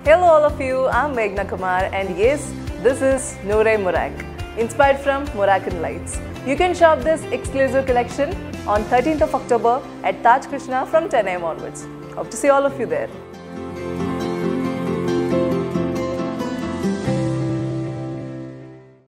Hello all of you, I'm Megnna Kumar and yes, this is Noor-E-Morrac, inspired from Moroccan lights. You can shop this exclusive collection on 13th of October at Taj Krishna from 10 AM onwards. Hope to see all of you there.